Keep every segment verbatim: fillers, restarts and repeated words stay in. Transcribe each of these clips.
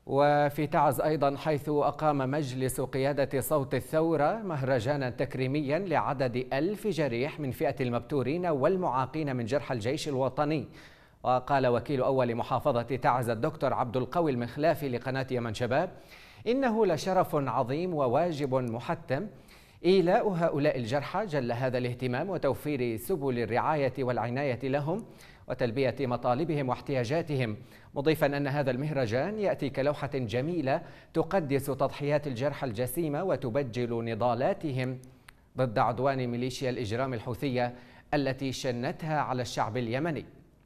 وفي تعز أيضا، حيث أقام مجلس قيادة صوت الثورة مهرجانا تكريميا لعدد ألف جريح من فئة المبتورين والمعاقين من جرحى الجيش الوطني. وقال وكيل أول محافظة تعز الدكتور عبد القوي المخلافي لقناة يمن شباب: إنه لشرف عظيم وواجب محتم إيلاء هؤلاء الجرحى جل هذا الاهتمام وتوفير سبل الرعاية والعناية لهم وتلبية مطالبهم واحتياجاتهم، مضيفا أن هذا المهرجان يأتي كلوحة جميلة تقدس تضحيات الجرحى الجسيمة وتبجل نضالاتهم ضد عدوان ميليشيا الإجرام الحوثية التي شنتها على الشعب اليمني.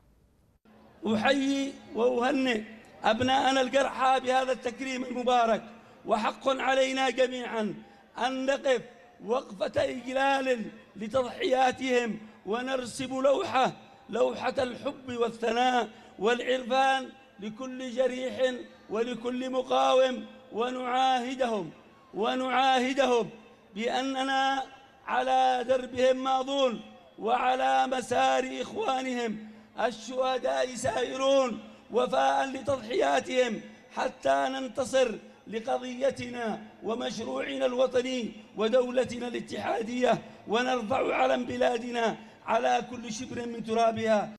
أحيي وأهنئ أبناءنا الجرحى بهذا التكريم المبارك، وحق علينا جميعا أن نقف وقفة إجلال لتضحياتهم ونرسم لوحة لوحة الحب والثناء والعرفان لكل جريح ولكل مقاوم، ونعاهدهم ونعاهدهم بأننا على دربهم ماضون وعلى مسار إخوانهم الشهداء سائرون وفاء لتضحياتهم حتى ننتصر لقضيتنا ومشروعنا الوطني ودولتنا الاتحادية، ونرفع علم بلادنا على كل شبر من ترابها.